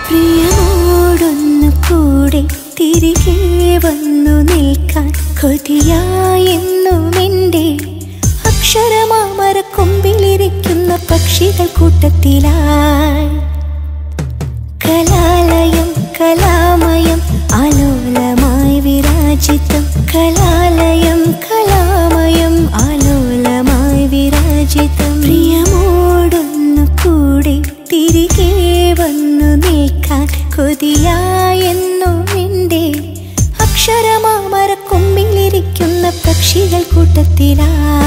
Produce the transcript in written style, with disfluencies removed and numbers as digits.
പ്രിയമോടൊന്നു കൂടെ തിരികെ വന്നു നിൽക്കാൻ കൊതിയായെന്നും എൻ്റെ അക്ഷരമാമര കൊമ്പിലിരിക്കുന്ന പക്ഷികൾ കൂട്ടത്തിലായി. കലാലയം കലാമയം ആലോലമായി വിരാജിതം. കലാലയം കലാമയം ആലോലമായി വിരാജിതം. പ്രിയമോടൊന്നു കൂടെ തിരികെ വന്നു നിൽക്കാൻ കൊതിയായെന്നും എൻ്റെ അക്ഷരമാമര കൊമ്പിലിരിക്കുന്ന പക്ഷികൾ കൂട്ടത്തിലായി.